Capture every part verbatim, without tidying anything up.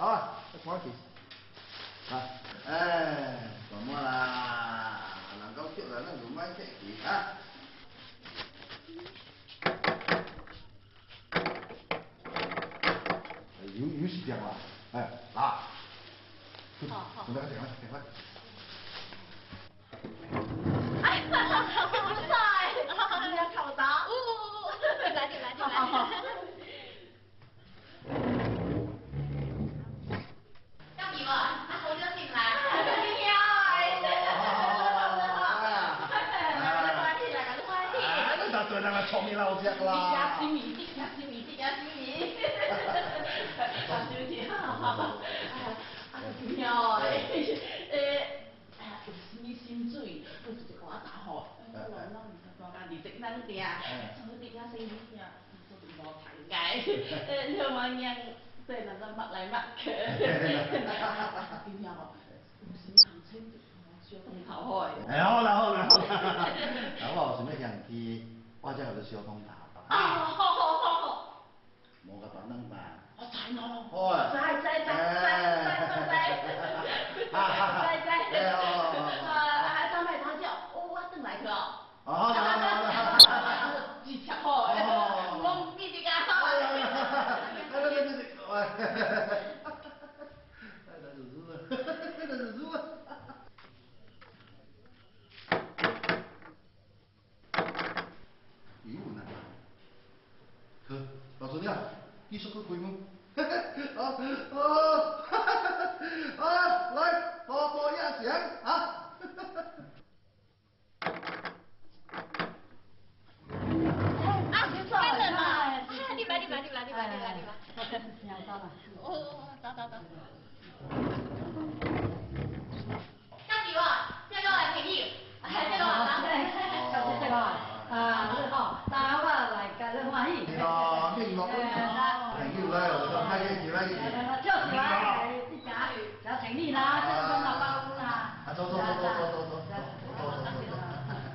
好啊，再看去。啊，哎，什么啦？人讲叫人，咱就莫客气啊。有有时间啦，哎，拿。好好。准备点快点快。 哎，不错哎，你要考砸。呜呜呜，来点来点来点。要几万？那侯就进来。你好哎。 那对人个聪明老只啦。 加心米粒，加心米粒，加心米粒。加心米粒，好好好。哎呀，阿妙诶，诶，哎呀，有啥物心水，不是就跟我打吼。哎，我咱唔是大家二十咱定，做啲遐生意定，做啲无谈解。诶，另外样，对人咱捌来捌去。阿妙哦，有啥物行情就小通头好诶。 哎，好啦好啦好啦，啊，我有想要向去，我才甲你小通头。 啊，好好好好。 无个办能办。 我知咯。 好啊。 知知知知知知知。知知。啊，三百多少？我我转来去哦。 好好好好。 二七好诶。我一直讲好。 来来来来来，来来叔叔啊，来叔叔啊。咦，有哪？好，老孙呀，你说个开门。啊啊啊！来，多多益善啊！ 啊，干了嘛！啊，你来，你来，你来，你来，你来，你来。两刀嘛。哦，走走走。干几万？这个来陪你。哎，这个来，感谢这个啊，你好，大家好来，感谢欢喜。 哦，命落了，朋友来，我说来个，来个。 就是来，一家小情侣啦，这个老包公啦。 啊，走走走走走走走走走走走。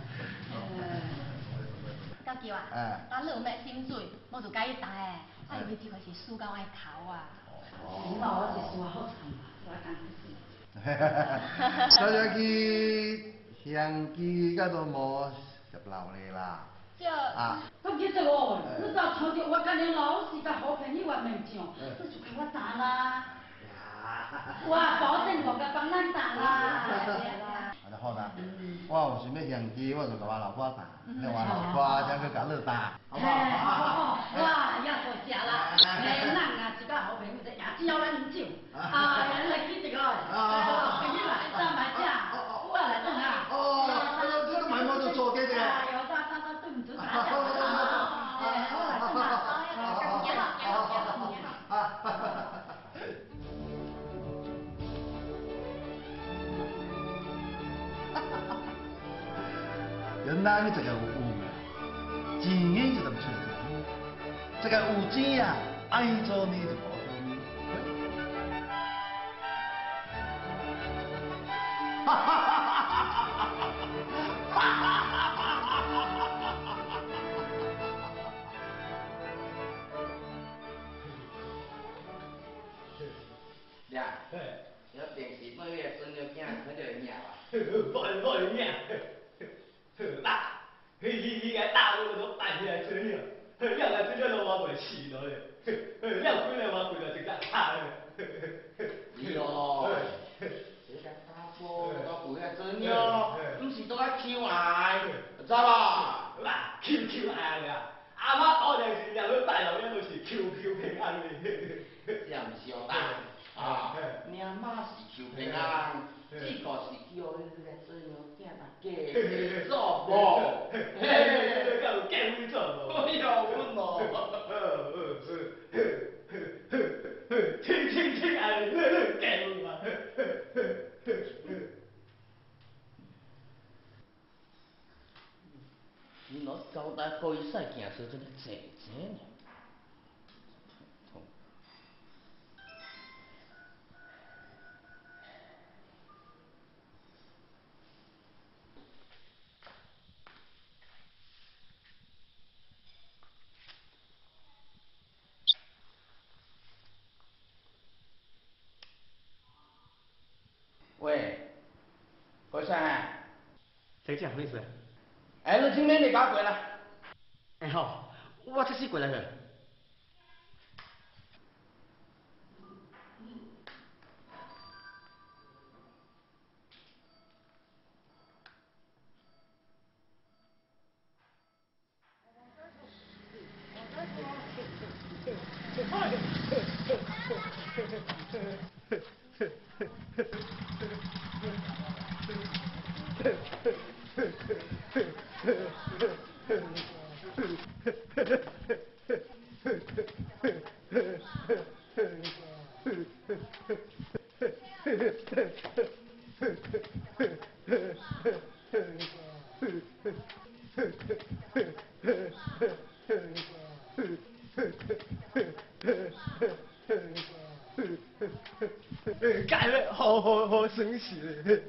高桥啊，咱你有咩心水，我就甲伊答诶。啊，因为这个是暑假爱考啊。 是嘛，我是说好惨嘛，我讲是。 所以去香鸡嗰度冇入流嚟啦。 这。 啊。 咁其實我，你就從住我跟你老是個好朋友話明講，你就給我打啦。哇，保證我嘅幫咱打啦。 好啦，我有想要香雞，我就甲我老婆打，你話老婆才去甲你打，好不好？ 好好好，哇，也多謝啦。誒，咱啊一個好朋友，就也只有咱飲酒，啊，你來記一個，朋友來，三百隻，我來等啊。 哦，這個買冇就做嘅啫。 有得得得，對唔住，打架。我來等啊。也好，也好，也好，也好。 原來你這個有錢啊，錢眼就咁出錢，這個有錢啊，愛做你就不做你。哈哈哈哈哈哈！ 呀，要電視每月孫女囝佢就會贏啊。 不會不會贏，打，佢佢佢個打我都扮起來做了，兩個真正都我袂試了咧，兩幾個我幾個直接打咧。 是咯，這個打波我幾個真了，唔是都愛 Q I，知吧？ 嗱 ，Q Q I 啊，阿媽當然是兩個大佬，兩個是 Q Q 平安咧。 這樣唔是好打。啊，你阿媽是求平安，這個是叫你這個孫女囝大家做無，嘿， 咁有機會做無？ 哎呀，阮咯， 聽聽聽啊，你你機會嘛？ 你攞交代可以使行出這個姐姐呢？ 谁讲没事？ 哎，你今天你搞过了？ 哎好，我这是过来了。干了，好好好生气嘞！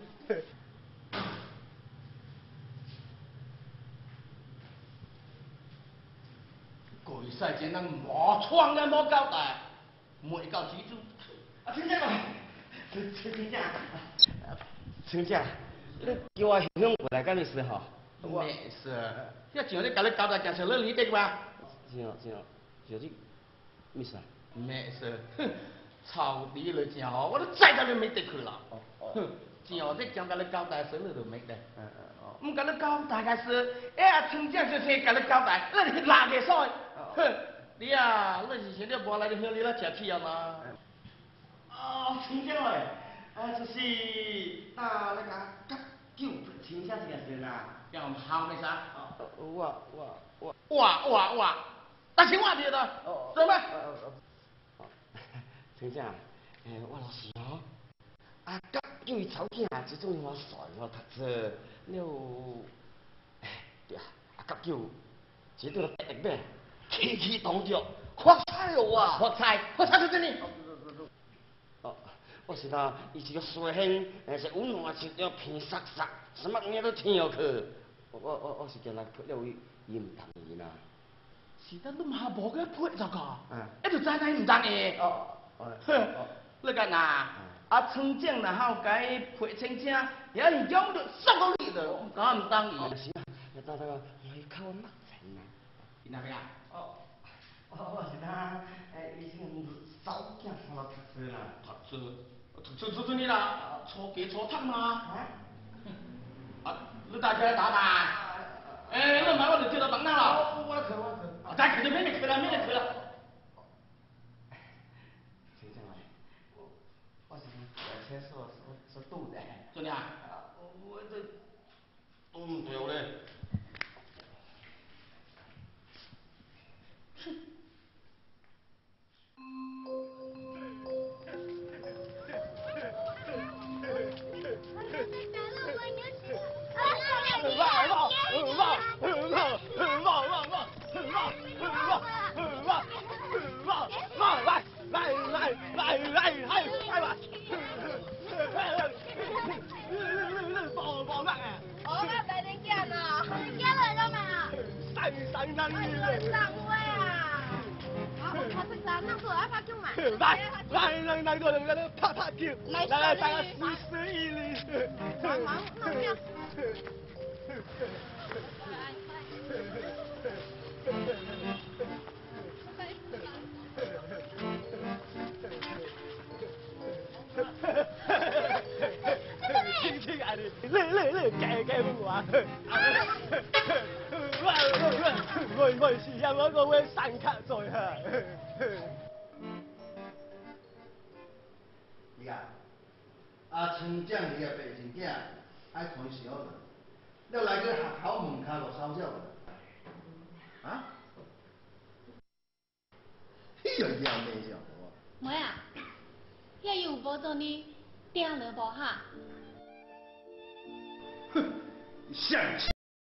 过世前人无创啊，无交代，没到记住。啊，亲家来，亲亲家， 亲家，你叫我向过来干咩事吼？ 没事，要像你甲你交代，讲成你理得吧？ 是哦是哦，就是，咩事啊？ 没事，哼，草地了真好，我都再到你没得去了。 哦哦。 哼，只要你讲甲你交代，什么都没得。 嗯嗯哦。 唔甲你交代个事，哎，亲家就先甲你交代，那你哪个所？哼，你啊，你是想你无来就向你来吃起啊嘛？哦，亲家哎，啊，就是那那个急救亲家这件事啊，要好没啥？ 我我我。 哇哇哇！但是我别的，做咩？ 亲家，诶，我老实哦，啊，急救伊草囝，这种我帅我读册了，哎，对啊，啊急救，这对了得力咩？起起动作，发财哦啊！ 发财，发财在这里。 哦，我是讲，伊是个衰兄，诶，是温暖，是个平杀杀，什么嘢都听下去。我我我是叫他配了位，伊唔同意啦。 是得你嘛无个配就个， 嗯， 一就知知唔同意。 哦哦。 哼，你讲呐，啊，村长然后该配青青，也是养着送到你了，敢唔当意？ 是啊，那那个我靠我目前啊。 你那边啊？ 哦，我是讲，诶，以前早囝上了读书啦。 读书，读书读书你啦，初几初读嘛？ 啊？ 啊，你大家打吧。哎，你买我就叫他帮他了。 我来去，我来去。 啊，再去就免得去了，免得去了。 谁讲来？我我是在厕所所所堵的。 真的啊？ 我这堵唔着嘞。 哼。 来来来来个人在那拍拍球，来来大家试试一哩。好，好，那不要。亲亲爱的，来来来，解解我。我我我我是让我个位散卡做下。 你啊，啊村长你个白钱囝爱传销的，了来个学校门口个烧鸟的，啊？哎呀呀，没笑我。 妹啊，遐有无做你订了无哈？ 哼，相亲。